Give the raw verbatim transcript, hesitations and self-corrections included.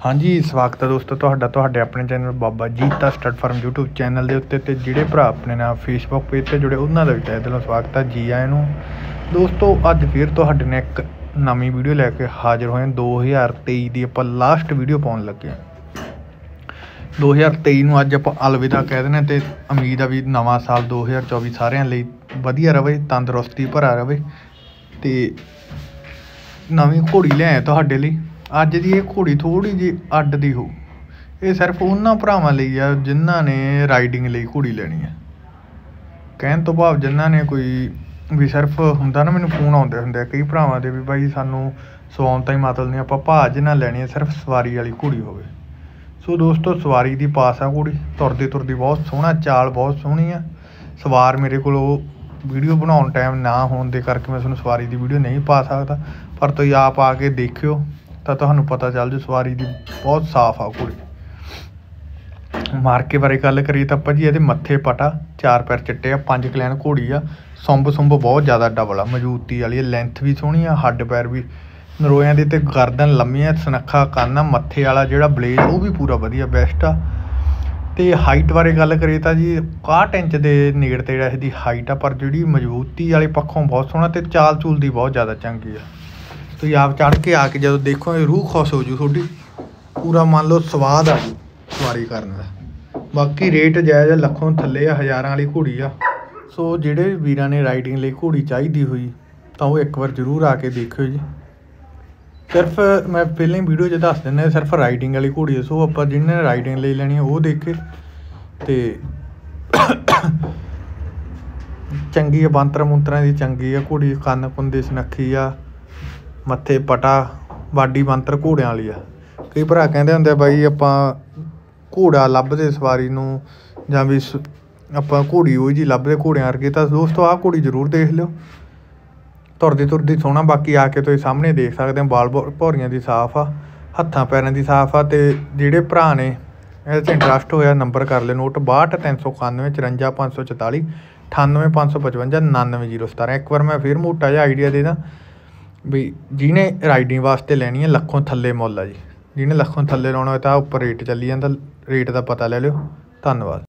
हाँ जी, स्वागत है दोस्तों तुहाडा तुहाडे अपने चैनल बाबा जीता स्टड फार्म यूट्यूब चैनल के उत्ते ते जिहड़े भरा अपने नाल फेसबुक पेज ते जुड़े उन्हां दा भी तहे दिलों स्वागत है जी आए नूं। दोस्तों अज फिर तुहाडे नाल एक नवीं वीडियो लैके हाजिर होए दो हज़ार तेई दी आपां लास्ट वीडियो पाउण लगे हां। दो हज़ार तेई नूं अज आपां अलविदा कह दिंदे ते उम्मीद आ भी नवां साल दो हज़ार चौबी सारिਆਂ ਲਈ ਵਧੀਆ रवे, तंदुरुस्ती भरा रवे ते नवीं घोड़ी लिआए तुहाडे लई। अज दी ये घोड़ी थोड़ी जी अड्ड दी हो, ये सिर्फ उन्हां भरावां लई आ जिन्हां ने राइडिंग लई घोड़ी लैनी है। कहण तो भाव जिन्हां ने कोई भी सिर्फ हुंदा ना, मैनूं फोन आउंदे हुंदे कई भरावां दे भी बाई सानूं सवाउण ताईं मतलब नहीं, आपां भाज ना लैनी है, सिर्फ सवारी वाली घोड़ी होवे। सो दोस्तों सवारी दी पास आ घोड़ी, तुरदी तुरदी बहुत सोहना, चाल बहुत सोहनी आ। सवार मेरे कोल वीडियो बनाउण टाइम ना होण दे करके मैं तुहानूं सवारी दी वीडियो नहीं पा सकदा, पर तुसीं आप आके देखियो ਤਾਂ ਤੁਹਾਨੂੰ ਪਤਾ ਚੱਲ ਜੂ ਸਵਾਰੀ ਦੀ ਬਹੁਤ ਸਾਫ਼ ਆ ਘੋੜੀ। ਮਾਰਕੇ ਬਾਰੇ ਗੱਲ ਕਰੀਏ ਤਾਂ ਭਾਜੀ ਇਹਦੇ ਮੱਥੇ ਪਟਾ, ਚਾਰ ਪੈਰ ਚਿੱਟੇ ਆ, ਪੰਜ ਕਲੈਨ ਘੋੜੀ ਆ, ਸੁੰਬ ਸੁੰਬ ਬਹੁਤ ਜ਼ਿਆਦਾ ਡਬਲ ਆ, ਮਜ਼ਬੂਤੀ ਵਾਲੀ ਆ, ਲੈਂਥ ਵੀ ਸੋਹਣੀ ਆ, ਹੱਡ ਪੈਰ ਵੀ ਨਰੋਇਆਂ ਦੇ ਤੇ ਗਰਦਨ ਲੰਮੀ ਆ, ਸੁਨੱਖਾ ਕੰਨ ਆ, ਮੱਥੇ ਵਾਲਾ ਜਿਹੜਾ ਬਲੇਡ ਉਹ ਵੀ ਪੂਰਾ ਵਧੀਆ ਬੈਸਟ ਆ। ਤੇ ਹਾਈਟ ਬਾਰੇ ਗੱਲ ਕਰੀਏ ਤਾਂ ਜੀ ਇਕਾਹਠ ਇੰਚ ਦੇ ਨੇੜੇ ਤੇ ਜਿਹੜਾ ਇਹਦੀ ਹਾਈਟ ਆ, ਪਰ ਜਿਹੜੀ ਮਜ਼ਬੂਤੀ ਵਾਲੇ ਪੱਖੋਂ ਬਹੁਤ ਸੋਹਣਾ ਤੇ ਚਾਲ ਚੂਲ ਦੀ ਬਹੁਤ ਜ਼ਿਆਦਾ ਚੰਗੀ ਆ। ਤੁਸੀਂ ਆਪ ਚੜ੍ਹ ਕੇ ਆ ਕੇ ਜਦੋਂ ਦੇਖੋਗੇ ਰੂਹ ਖੁਸ਼ ਹੋ ਜੂ ਤੁਹਾਡੀ, ਪੂਰਾ ਮੰਨ ਲਓ ਸਵਾਦ ਆ ਜੂ ਸਵਾਰੀ ਕਰਨ ਦਾ। ਬਾਕੀ ਰੇਟ ਜਾਇਜ਼ ਆ, ਲੱਖੋਂ ਥੱਲੇ ਆ, ਹਜ਼ਾਰਾਂ ਵਾਲੀ ਘੋੜੀ ਆ। ਸੋ ਜਿਹੜੇ ਵੀਰਾਂ ਨੇ ਰਾਈਡਿੰਗ ਲਈ ਘੋੜੀ ਚਾਹੀਦੀ ਹੋਈ ਤਾਂ ਉਹ ਇੱਕ ਵਾਰ ਜ਼ਰੂਰ ਆ ਕੇ ਦੇਖਿਓ ਜੀ। ਸਿਰਫ ਮੈਂ ਪਹਿਲਾਂ ਹੀ ਵੀਡੀਓ 'ਚ ਦੱਸ ਦਿੰਦਾ ਸਿਰਫ ਰਾਈਡਿੰਗ ਵਾਲੀ ਘੋੜੀ। ਸੋ ਆਪਾਂ ਜਿਹਨੇ ਰਾਈਡਿੰਗ ਲਈ ਲੈਣੀ ਉਹ ਦੇਖੇ ਅਤੇ ਚੰਗੀ ਆ, ਬਾਂਤਰਾਂ ਮੂੰਤਰਾਂ ਦੀ ਚੰਗੀ ਆ ਘੋੜੀ, ਕੰਨ ਕੁੰਨ ਦੀ ਸੁਨੱਖੀ ਆ, ਮੱਥੇ ਪਟਾ, ਬਾਡੀ ਬਾਂਤਰ ਘੋੜਿਆਂ ਵਾਲੀ ਆ। ਕਈ ਭਰਾ ਕਹਿੰਦੇ ਹੁੰਦੇ ਆ ਬਾਈ ਆਪਾਂ ਘੋੜਾ ਲੱਭਦੇ ਸਵਾਰੀ ਨੂੰ, ਜਾਂ ਵੀ ਆਪਾਂ ਘੋੜੀ ਉਹ ਜਿਹੀ ਲੱਭਦੇ ਘੋੜਿਆਂ ਵਰਗੇ, ਤਾਂ ਦੋਸਤੋ ਆਹ ਘੋੜੀ ਜ਼ਰੂਰ ਦੇਖ ਲਿਓ, ਤੁਰਦੀ ਤੁਰਦੀ ਸੋਹਣਾ। ਬਾਕੀ ਆ ਕੇ ਤੁਸੀਂ ਸਾਹਮਣੇ ਦੇਖ ਸਕਦੇ ਹੋ ਬਾਲ ਭੌਰੀਆਂ ਦੀ ਸਾਫ਼ ਆ, ਹੱਥਾਂ ਪੈਰਾਂ ਦੀ ਸਾਫ਼ ਆ। ਅਤੇ ਜਿਹੜੇ ਭਰਾ ਨੇ ਇਹਦੇ 'ਚ ਇੰਟਰਸਟ ਹੋਇਆ ਨੰਬਰ ਕਰ ਲਿਓ ਨੋਟ, ਬਾਹਠ ਤਿੰਨ ਸੌ ਇਕਾਨਵੇਂ ਚੁਰੰਜਾ ਪੰਜ ਸੌ ਚੁਤਾਲੀ ਅਠਾਨਵੇਂ ਪੰਜ ਸੌ ਪਚਵੰਜਾ ਉਣਾਨਵੇਂ ਜੀਰੋ ਸਤਾਰਾਂ। ਇੱਕ ਵਾਰ ਮੈਂ ਫਿਰ ਮੋਟਾ ਜਿਹਾ ਆਈਡੀਆ ਦੇ ਦਾਂ ਵੀ ਜਿਹਨੇ ਰਾਈਡਿੰਗ ਵਾਸਤੇ ਲੈਣੀ ਹੈ ਲੱਖੋਂ ਥੱਲੇ ਮੁੱਲ ਆ ਜੀ। ਜਿਹਨੇ ਲੱਖੋਂ ਥੱਲੇ ਲਾਉਣਾ ਹੋਇਆ ਤਾਂ ਉੱਪਰ ਰੇਟ ਚੱਲੀ ਜਾਂਦਾ, ਰੇਟ ਦਾ ਪਤਾ ਲੈ ਲਿਓ। ਧੰਨਵਾਦ।